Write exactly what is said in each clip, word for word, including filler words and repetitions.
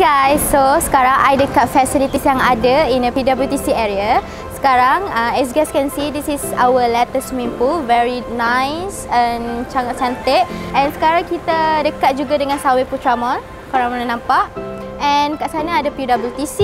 guys, so sekarang I dekat facilities yang ada in the P W T C area. Sekarang, uh, as you guys can see, this is our latest swimming pool, very nice and sangat cantik. And sekarang kita dekat juga dengan Subway Putra Mall, korang boleh nampak. And kat sana ada P W T C.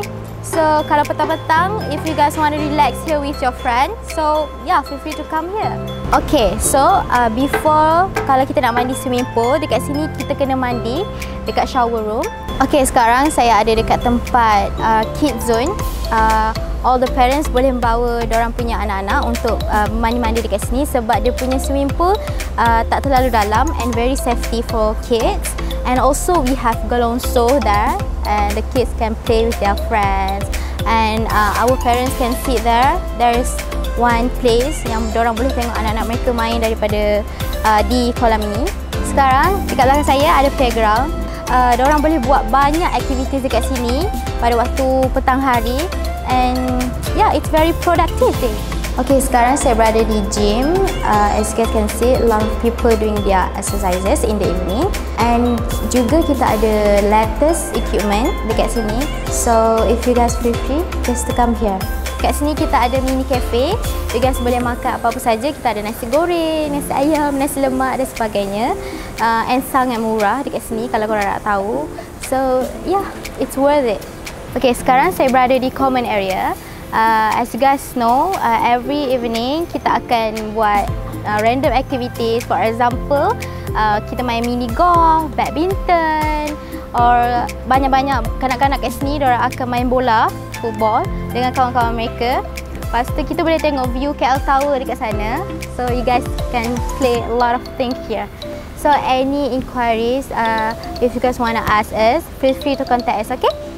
So kalau petang-petang, if you guys want to relax here with your friend, so yeah, feel free to come here. Okay, so uh, before kalau kita nak mandi swimming pool, dekat sini kita kena mandi dekat shower room. Okay, sekarang saya ada dekat tempat uh, kid zone. Uh, all the parents boleh membawa diorang punya anak-anak untuk uh, mandi-mandi dekat sini sebab dia punya swimming pool uh, tak terlalu dalam and very safety for kids. And also we have Galonso there, and the kids can play with their friends. And uh, our parents can sit there. There is one place yang diorang boleh tengok anak-anak mereka main daripada uh, di kolam ini. Sekarang dekat belakang saya ada playground. Uh, diorang boleh buat banyak activities dekat sini pada waktu petang hari. And yeah, it's very productive thing. Okay, sekarang saya berada di gym. Uh, as you guys can see, a lot of people doing their exercises in the evening. And juga kita ada latest equipment dekat sini. So if you guys feel free, just to come here. Kat sini kita ada mini cafe. You guys boleh makan apa-apa saja. Kita ada nasi goreng, nasi ayam, nasi lemak dan sebagainya. Uh, and sangat murah dekat sini kalau korang nak tahu. So yeah, it's worth it. Okay, sekarang saya berada di common area. Uh, as you guys know, uh, every evening kita akan buat uh, random activities. For example, uh, kita main mini golf, badminton, or banyak-banyak kanak-kanak kat sini diorang akan main bola, football dengan kawan-kawan mereka. Lepas tu kita boleh tengok view K L Tower dekat sana. So you guys can play a lot of things here. So any inquiries, uh, if you guys want to ask us, feel free to contact us, okay?